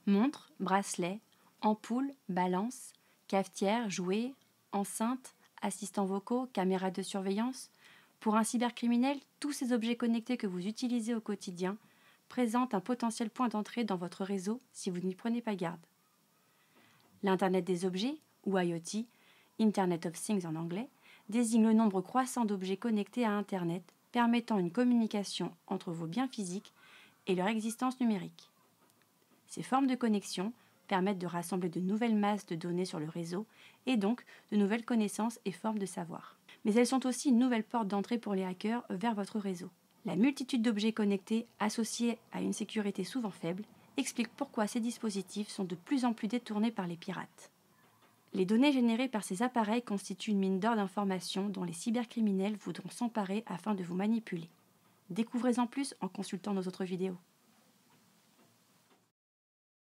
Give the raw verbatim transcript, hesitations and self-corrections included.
Montres, bracelets, ampoules, balances, cafetières, jouets, enceintes, assistants vocaux, caméras de surveillance. Pour un cybercriminel, tous ces objets connectés que vous utilisez au quotidien présentent un potentiel point d'entrée dans votre réseau si vous n'y prenez pas garde. L'Internet des objets, ou I O T, Internet of Things en anglais, désigne le nombre croissant d'objets connectés à Internet, permettant une communication entre vos biens physiques et leur existence numérique. Ces formes de connexion permettent de rassembler de nouvelles masses de données sur le réseau et donc de nouvelles connaissances et formes de savoir. Mais elles sont aussi une nouvelle porte d'entrée pour les hackers vers votre réseau. La multitude d'objets connectés associés à une sécurité souvent faible explique pourquoi ces dispositifs sont de plus en plus détournés par les pirates. Les données générées par ces appareils constituent une mine d'or d'informations dont les cybercriminels voudront s'emparer afin de vous manipuler. Découvrez-en plus en consultant nos autres vidéos.